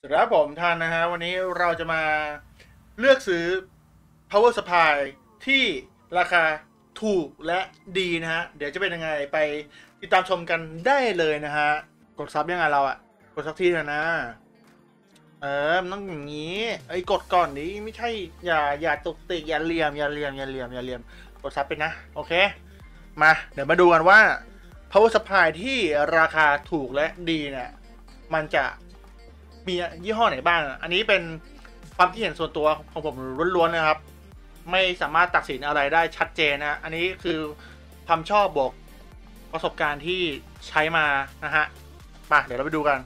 ครับผมทันนะฮะวันนี้เราจะมาเลือกซื้อ power supply ที่ราคาถูกและดีนะฮะเดี๋ยวจะเป็นยังไงไปติดตามชมกันได้เลยนะฮะกดซับยังไงเราอะกดสักทีเถอะนะมันต้องอย่างนี้กดก่อนนี้ไม่ใช่อย่าตุกติกอย่าเหลี่ยมกดซับไปนะโอเคมาเดี๋ยวมาดูกันว่า power supply ที่ราคาถูกและดีเนี่ยมันจะมียี่ห้อไหนบ้างอันนี้เป็นความคิดเห็นส่วนตัวของผมล้วนๆนะครับไม่สามารถตัดสินอะไรได้ชัดเจนนะอันนี้คือความชอบบวกประสบการณ์ที่ใช้มานะฮะมาเดี๋ยวเราไปดูกัน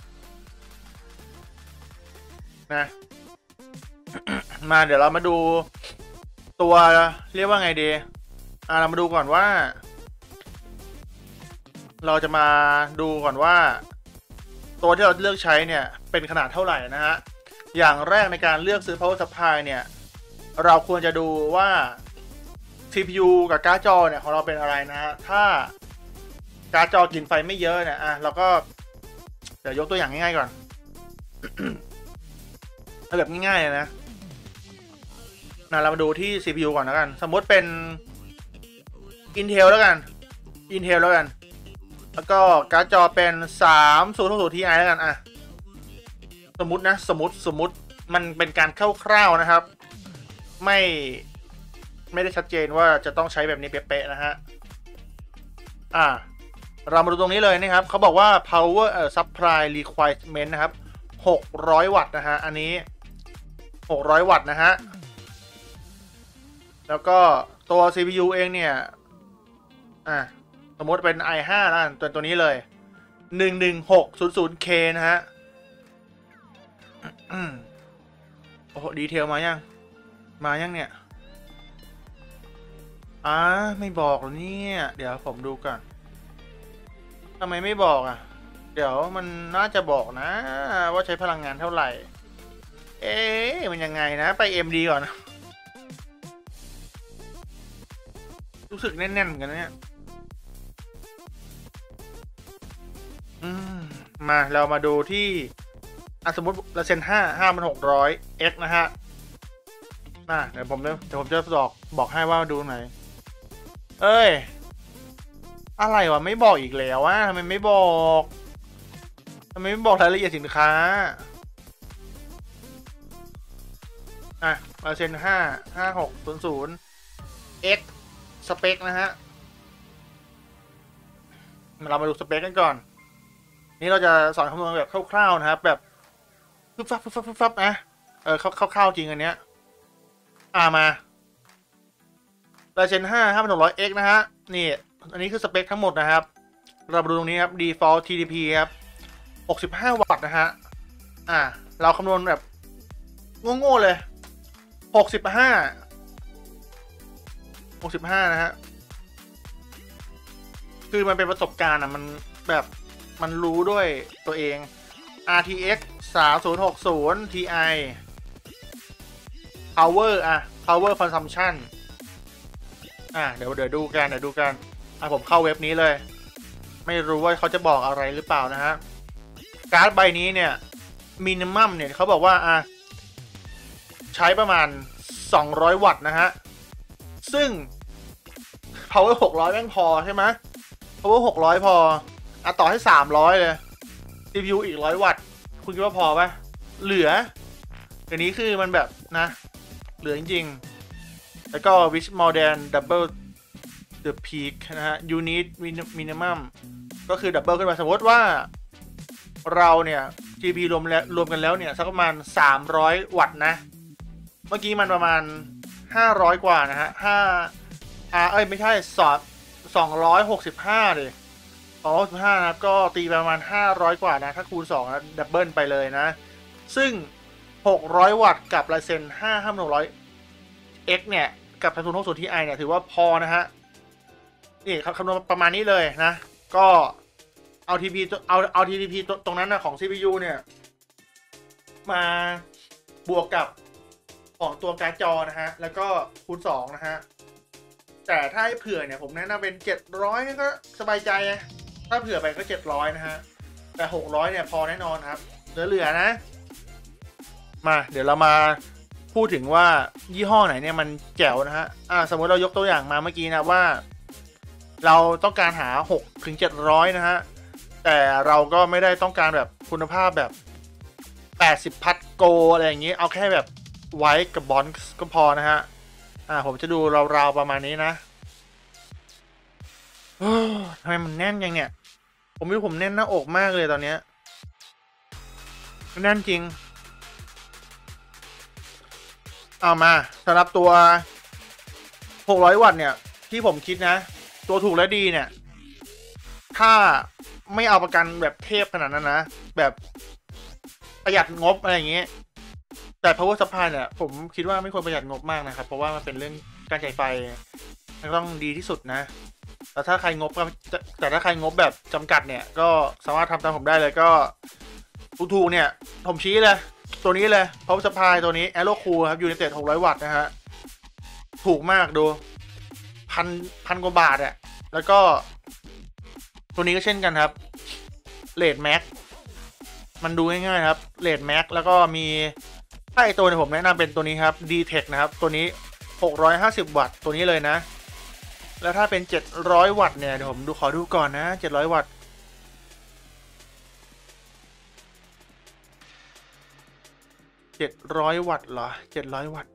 นะมาเดี๋ยวเรามาดูตัวเรียกว่าไงดีเรามาดูก่อนว่าเราจะมาดูก่อนว่าตัวที่เราเลือกใช้เนี่ยเป็นขนาดเท่าไหร่นะฮะอย่างแรกในการเลือกซื้อ power supply เนี่ยเราควรจะดูว่า CPU กับการ์ดจอเนี่ยของเราเป็นอะไรนะฮะถ้าการ์ดจอกินไฟไม่เยอะเนี่ยเราก็เดี๋ยวยกตัวอย่างง่ายๆก่อน เอาแบบง่ายๆเลยนะเรามาดูที่ CPU ก่อนแล้วกันสมมติเป็น Intel แล้วกัน แล้วก็การ์ดจอเป็น3060 Ti แล้วกันสมมตินะสมมติมันเป็นการคร่าวๆนะครับไม่ได้ชัดเจนว่าจะต้องใช้แบบนี้เป๊ะๆนะฮะเรามาดูตรงนี้เลยนะครับเขาบอกว่า power supply requirement นะครับ600 วัตต์นะฮะอันนี้600 วัตต์นะฮะแล้วก็ตัว CPU เองเนี่ยสมมติเป็น i5 แล้วกันตัวนี้เลย 11600K นะฮะโอ้โหดีเทลมายังเนี่ยไม่บอกหรอเนี่ยเดี๋ยวผมดูก่อนทำไมไม่บอกเดี๋ยวมันน่าจะบอกนะว่าใช้พลังงานเท่าไหร่มันยังไงนะไป MD ก่อนรู้สึกแน่นๆเหมือนกันเนี่ยมาเรามาดูที่สมมติเราเซ็น5600X นะฮะเดี๋ยวผมจะบอกให้ว่าดูไหนอะไรวะไม่บอกอีกแล้วทำไมไม่บอกรายละเอียดสินค้าเราเซ็น5600X สเปคนะฮะเรามาดูสเปคกันก่อนนี่เราจะสอนคำนวณแบบคร่าวๆนะครับแบบฟับนะคร่าวๆจริงอันเนี้ยมาRyzen 5 5600X นะฮะนี่อันนี้คือสเปคทั้งหมดนะครับเรามาดูตรงนี้ครับ default TDP ครับ65 วัตต์นะฮะเราคำนวณแบบโง่ๆเลย65นะฮะคือมันเป็นประสบการณ์มันแบบมันรู้ด้วยตัวเอง RTX 3060 Ti power consumption เดี๋ยวดูกันผมเข้าเว็บนี้เลยไม่รู้ว่าเขาจะบอกอะไรหรือเปล่านะฮะการ์ดใบนี้เนี่ยมินิมัมเนี่ยเขาบอกว่าใช้ประมาณ200 วัตต์นะฮะซึ่ง power 600แม่งพอใช่ไหม power 600พอต่อให้300เลย CPU อีก100 วัตต์คุณคิดว่าพอปะเหลือเดี๋ยวนี้คือมันแบบนะเหลือจริงๆแล้วก็ with more than double the peak นะฮะ unit minimum ก็คือ double ขึ้นมาสมมติว่าเราเนี่ย GPU รวมกันแล้วเนี่ยสักประมาณ300 วัตต์นะเมื่อกี้มันประมาณ500 กว่านะฮะไม่ใช่265เลย265นะครับก็ตีประมาณ500 กว่านะถ้าคูณ2นะดับเบิลไปเลยนะซึ่ง600 วัตต์กับ Ryzen 5 5600X เนี่ยกับ3060 Ti เนี่ยถือว่าพอนะฮะนี่คำนวณประมาณนี้เลยนะก็เอา TDP ตรงนั้นนะของ CPU เนี่ยมาบวกกับของตัวการ์ดจอนะฮะแล้วก็คูณ2นะฮะแต่ถ้าให้เผื่อเนี่ยผมแนะนำเป็น700ก็สบายใจถ้าเผื่อไปก็700นะฮะแต่600เนี่ยพอแน่นอนครับเหลือนะมาเดี๋ยวเรามาพูดถึงว่ายี่ห้อไหนเนี่ยมันแจ๋วนะฮะสมมติเรายกตัวอย่างมาเมื่อกี้นะว่าเราต้องการหา6 ถึง 700นะฮะแต่เราก็ไม่ได้ต้องการแบบคุณภาพแบบ80พัทโกอะไรอย่างนี้เอาแค่แบบไว้กับบอนส์ก็พอนะฮะผมจะดูราวๆประมาณนี้นะทำไมมันแน่นยังเนี่ยผมไม่รู้ผมแน่นหน้าอกมากเลยตอนเนี้ยแน่นจริงเอามาสำหรับตัว600 วัตต์เนี่ยที่ผมคิดนะตัวถูกและดีเนี่ยถ้าไม่เอาประกันแบบเทพขนาดนั้นนะแบบประหยัดงบอะไรอย่างเงี้ยแต่ power supply เนี่ยผมคิดว่าไม่ควรประหยัดงบมากนะครับเพราะว่ามันเป็นเรื่องการจ่ายไฟมันต้องดีที่สุดนะแต่ถ้าใครงบแบบจำกัดเนี่ยก็สามารถทำตามผมได้เลยก็ถูกเนี่ยผมชี้เลยตัวนี้เลย power supply ตัวนี้ Aero Cool ครับ United 600 วัตต์นะฮะถูกมากดูพันกว่าบาทอะแล้วก็ตัวนี้ก็เช่นกันครับเลดแม็กมันดูง่ายๆครับเลดแม็กแล้วก็มีถ้าไอตัวผมแนะนำเป็นตัวนี้ครับ D-Tech นะครับตัวนี้650 วัตต์ตัวนี้เลยนะแล้วถ้าเป็น700 วัตต์เนี่ยเดี๋ยวผมขอดูก่อนนะ700 วัตต์700 วัตต์เหรอ700 วัตต์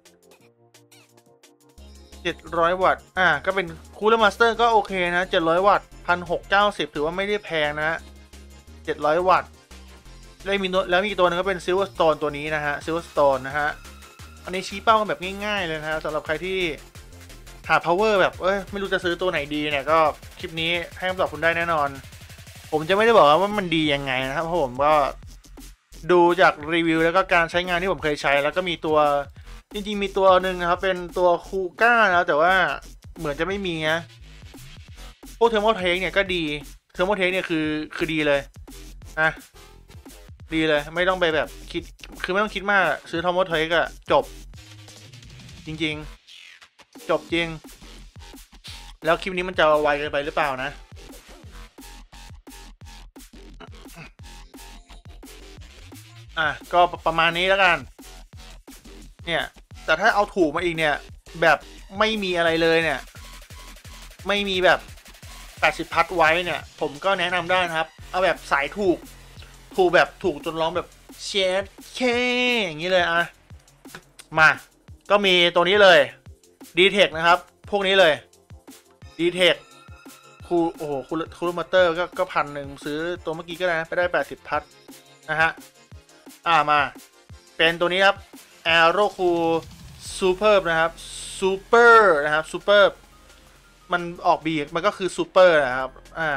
700 วัตต์ก็เป็นคูลเลอร์มาสเตอร์ก็โอเคนะ700 วัตต์1690ถือว่าไม่ได้แพงนะ700 วัตต์แล้วมีตัวนึงก็เป็น Silverstone ตัวนี้นะฮะ Silverstone นะฮะอันนี้ชี้เป้ากันแบบง่ายๆเลยนะฮะสำหรับใครที่หา power แบบไม่รู้จะซื้อตัวไหนดีเนี่ยก็คลิปนี้ให้คำตอบคุณได้แน่นอนผมจะไม่ได้บอกว่ามันดียังไงนะครับเพราะผมก็ดูจากรีวิวแล้วก็การใช้งานที่ผมเคยใช้แล้วก็มีตัวจริงๆมีตัวหนึ่งนะครับเป็นตัวคูก้านะแต่ว่าเหมือนจะไม่มีนะพวกเทอร์โมเทคเนี่ยก็ดีเทอร์โมเทคเนี่ยคือดีเลยนะดีเลยไม่ต้องไปแบบคิดคือไม่ต้องคิดมากซื้อเทอร์โมเทคอะจบจริงๆจบจริงแล้วคลิปนี้มันจะไวเกินไปหรือเปล่านะก็ประมาณนี้แล้วกันเนี่ยแต่ถ้าเอาถูกมาอีกเนี่ยแบบไม่มีอะไรเลยเนี่ยไม่มีแบบ80พัทไว้เนี่ยผมก็แนะนำได้นะครับเอาแบบสายถูกแบบถูกจนร้องแบบเชดเคอย่างนี้เลยมาก็มีตัวนี้เลย D-Tech นะครับพวกนี้เลย D-Tech โอ้โหคูลมอเตอร์ก็1,000ซื้อตัวเมื่อกี้ก็ได้นะไปได้80พัทนะฮะมาเป็นตัวนี้ครับ Aero Cool Super นะครับ Super นะครับ Super มันออกบีมันก็คือ Super นะครับ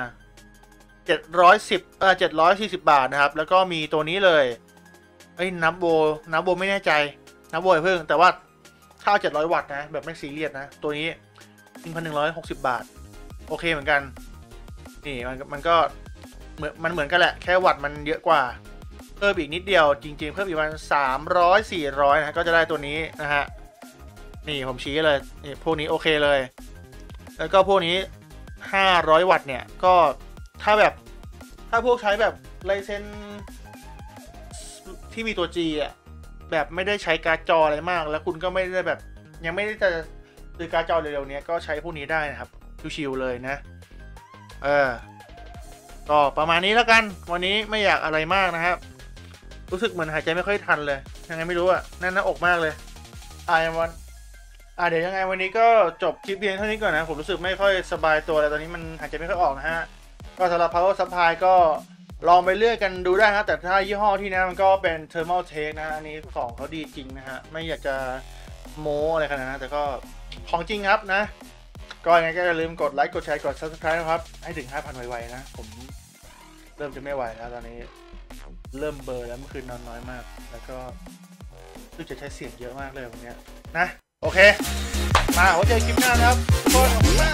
740 บาทนะครับแล้วก็มีตัวนี้เลยนับโบไม่แน่ใจนับโบเพิ่งแต่ว่าถ้า700 วัตต์นะแบบไม่ซีเรียสนะตัวนี้ 1,160 บาทโอเคเหมือนกันนี่มันก็เหมือนกันแหละแค่วัตต์มันเยอะกว่าเพิ่มอีกนิดเดียวจริงๆเพิ่มอีกประมาณ300-400นะก็จะได้ตัวนี้นะฮะนี่ผมชี้เลยนี่พวกนี้โอเคเลยแล้วก็พวกนี้500 วัตต์เนี่ยก็ถ้าพวกใช้แบบไลเซนที่มีตัว G แบบไม่ได้ใช้การ์ดจออะไรมากแล้วคุณก็ไม่ได้แบบยังไม่ได้จะซื้อการ์ดจอเร็วๆนี้ก็ใช้พวกนี้ได้นะครับชิวๆเลยนะก็ประมาณนี้แล้วกันวันนี้ไม่อยากอะไรมากนะครับรู้สึกเหมือนหายใจไม่ค่อยทันเลยยังไงไม่รู้แน่นหน้าอกมากเลยเดี๋ยวยังไงวันนี้ก็จบคลิปเพียงเท่านี้ก่อนนะผมรู้สึกไม่ค่อยสบายตัวเลยตอนนี้มันหายใจไม่ค่อยออกนะฮะก็สำหรับ power supply ก็ลองไปเลือกกันดูได้นะแต่ถ้ายี่ห้อที่นะมันก็เป็น Thermaltake นะอันนี้ของเขาดีจริงนะฮะไม่อยากจะโม้อะไรขนาดนั้นแต่ก็ของจริงครับนะก็ยังไงก็อย่าลืมกดไลค์กดแชร์กด subscribe นะครับให้ถึง 5,000 ไวๆนะผมเริ่มจะไม่ไหวแล้วตอนนี้เริ่มเบลอแล้วเมื่อคืนนอนน้อยมากแล้วก็รู้จะใช้เสียงเยอะมากเลยวันนี้นะโอเคมาไว้เจอคลิปหน้านะครับทุกคน